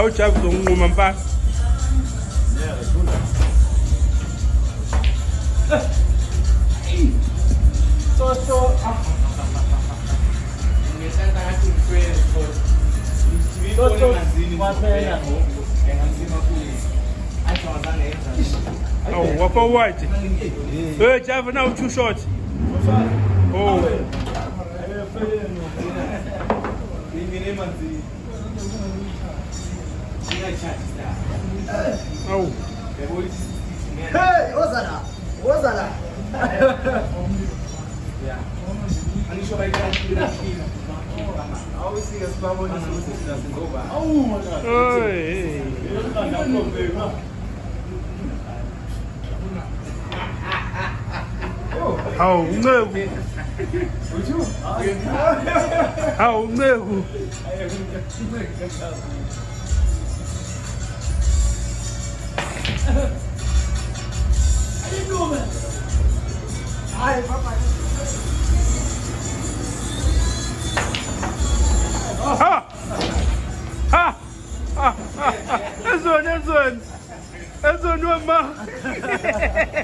How Jaiva Zimnike mpaka. Oh, what for white? Hey, Jaiva, now too short. Oh. Oh. Hey, Ozana. Ozana. I always see a spam on this Nuba. Oh my God. Hey. How no? Would you? How no? Ha! Ha! Ha! That's one, Nuba.